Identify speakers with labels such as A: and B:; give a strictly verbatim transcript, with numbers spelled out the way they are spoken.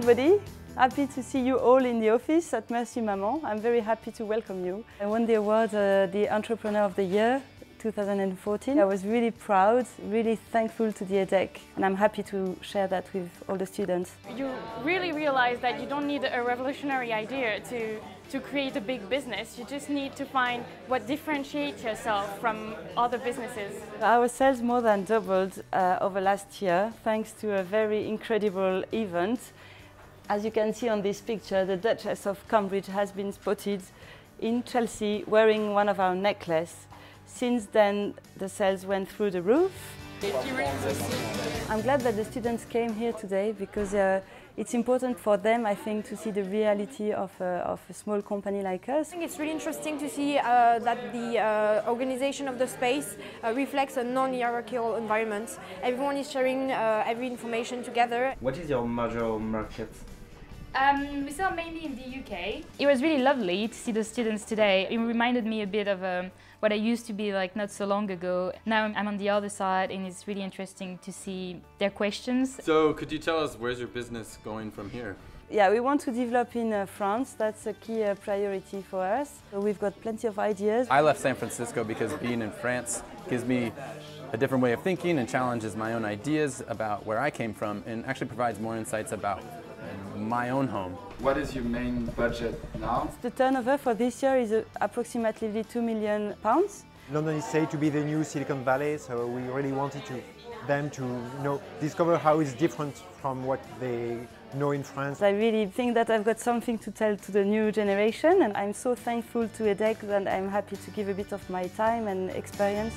A: everybody. Happy to see you all in the office at Merci Maman. I'm very happy to welcome you. I won the award, uh, the Entrepreneur of the Year two thousand fourteen. I was really proud, really thankful to the EDHEC, and I'm happy to share that with all the students.
B: You really realize that you don't need a revolutionary idea to, to create a big business. You just need to find what differentiates yourself from other businesses.
A: Our sales more than doubled uh, over last year thanks to a very incredible event. As you can see on this picture, the Duchess of Cambridge has been spotted in Chelsea wearing one of our necklaces. Since then, the sales went through the roof. I'm glad that the students came here today because uh, it's important for them, I think, to see the reality of, uh, of a small company like us.
C: I think it's really interesting to see uh, that the uh, organization of the space uh, reflects a non-hierarchical environment. Everyone is sharing uh, every information together.
D: What is your major market?
E: Um, we sell mainly in the U K. It was really lovely to see the students today. It reminded me a bit of um, what I used to be like not so long ago. Now I'm on the other side and it's really interesting to see their questions.
F: So could you tell us where's your business going from here?
A: Yeah, we want to develop in uh, France. That's a key uh, priority for us. So we've got plenty of ideas.
G: I left San Francisco because being in France gives me a different way of thinking and challenges my own ideas about where I came from and actually provides more insights about my own home.
H: What is your main budget now?
A: The turnover for this year is uh, approximately two million pounds.
I: London is said to be the new Silicon Valley, so we really wanted to, them to you know, discover how it's different from what they know in France.
A: I really think that I've got something to tell to the new generation, and I'm so thankful to EDHEC that I'm happy to give a bit of my time and experience.